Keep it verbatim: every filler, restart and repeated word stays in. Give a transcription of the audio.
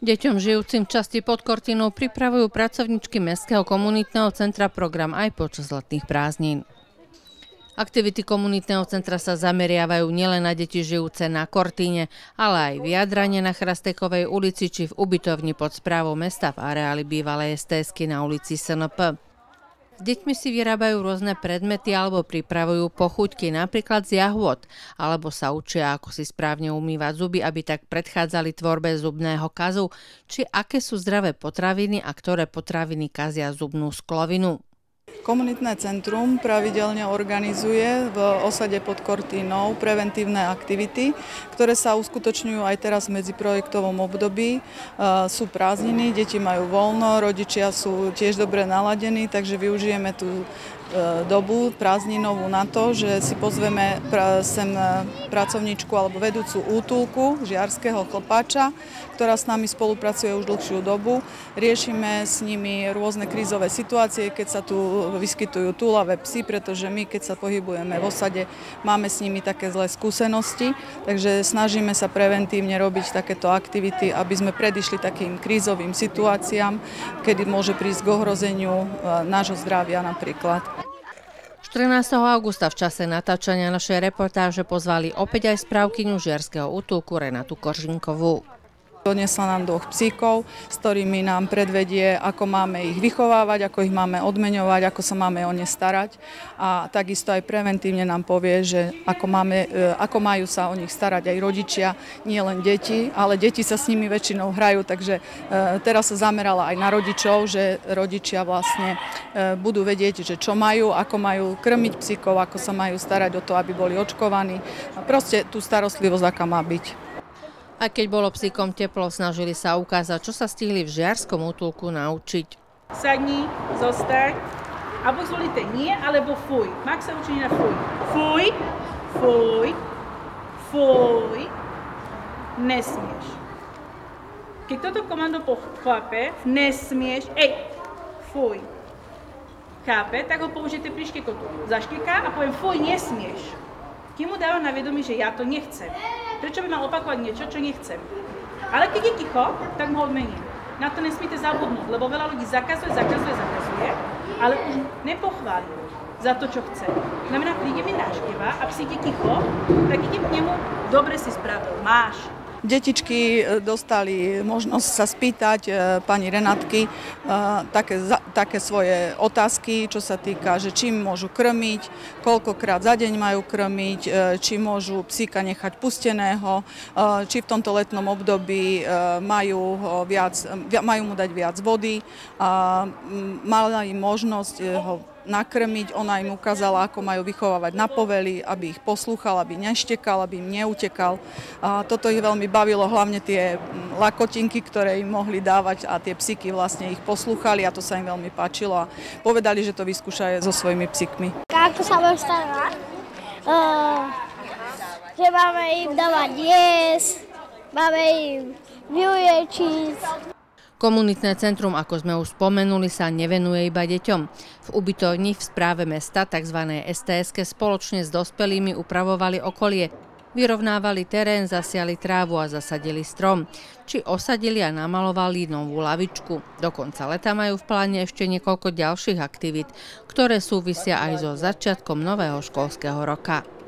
Deťom žijúcim v časti pod Kortinou pripravujú pracovníčky Mestského komunitného centra program aj počas letných prázdnin. Aktivity komunitného centra sa zameriavajú nielen na deti žijúce na Kortíne, ale aj v Jadrane na Chrastékovej ulici či v ubytovni pod správou mesta v areáli bývalej es té esky na ulici es en pé. S deťmi si vyrábajú rôzne predmety alebo pripravujú pochuťky, napríklad z jahôd, alebo sa učia, ako si správne umývať zuby, aby tak predchádzali tvorbe zubného kazu, či aké sú zdravé potraviny a ktoré potraviny kazia zubnú sklovinu. Komunitné centrum pravidelne organizuje v osade pod Kortínou preventívne aktivity, ktoré sa uskutočňujú aj teraz v medziprojektovom období. Sú prázdniny, deti majú voľno, rodičia sú tiež dobre naladení, takže využijeme tú dobu prázdninovú na to, že si pozveme sem pracovníčku alebo vedúcu útulku Žiarského chlpáča, ktorá s nami spolupracuje už dlhšiu dobu. Riešime s nimi rôzne krízové situácie, keď sa tu vyskytujú túlavé psy, pretože my, keď sa pohybujeme v osade, máme s nimi také zlé skúsenosti, takže snažíme sa preventívne robiť takéto aktivity, aby sme predišli takým krízovým situáciám, kedy môže prísť k ohrozeniu nášho zdravia napríklad. štrnásteho augusta v čase natáčania našej reportáže pozvali opäť aj správkyňu Žiarskeho útulku Renatu Koržinkovú. Doniesla nám dvoch psíkov, s ktorými nám predvedie, ako máme ich vychovávať, ako ich máme odmeňovať, ako sa máme o ne starať. A takisto aj preventívne nám povie, že ako, máme, ako majú sa o nich starať aj rodičia, nie len deti, ale deti sa s nimi väčšinou hrajú, takže teraz sa zamerala aj na rodičov, že rodičia vlastne budú vedieť, že čo majú, ako majú krmiť psíkov, ako sa majú starať o to, aby boli očkovaní. A proste tú starostlivosť, aká má byť. Aj keď bolo psíkom teplo, snažili sa ukázať, čo sa stihli v Žiarskom útulku naučiť. Sadni, zostaň a buď zvolíte nie, alebo fuj. Max sa učí na fuj. Fuj, fuj, fuj, nesmieš. Keď toto komando chápe, nesmieš, ej, fuj. Chápe, tak ho použijete pri škekotu. Zaškeká a poviem fuj, nesmieš. Kým mu dáva na vedomie, že ja to nechcem. Prečo by mal opakovať niečo, čo nechcem? Ale keď je ticho, tak mu ho odmením. Na to nesmíte zabudnúť, lebo veľa ľudí zakazuje, zakazuje, zakazuje, ale už nepochváli za to, čo chce. Znamená, príde mi návšteva a psík je ticho, tak idem k nemu, dobre si spravil, máš. Detičky dostali možnosť sa spýtať pani Renatky také, také svoje otázky, čo sa týka, že čím môžu krmiť, koľkokrát za deň majú krmiť, či môžu psíka nechať pusteného, či v tomto letnom období majú, viac, majú mu dať viac vody. Mala im možnosť ho nakrmiť, ona im ukázala, ako majú vychovávať na povely, aby ich poslúchal, aby neštekal, aby im neutekal. A toto ich veľmi bavilo, hlavne tie lakotinky, ktoré im mohli dávať a tie psíky vlastne ich poslúchali a to sa im veľmi páčilo a povedali, že to vyskúšajú so svojimi psíkmi. Ako sa budem starať? Uh, že máme im dávať jesť, máme im vyuječiť. Komunitné centrum, ako sme už spomenuli, sa nevenuje iba deťom. V ubytovni v správe mesta, tzv. es té eske, spoločne s dospelými upravovali okolie. Vyrovnávali terén, zasiali trávu a zasadili strom. Či osadili a namalovali novú lavičku. Do konca leta majú v pláne ešte niekoľko ďalších aktivít, ktoré súvisia aj so začiatkom nového školského roka.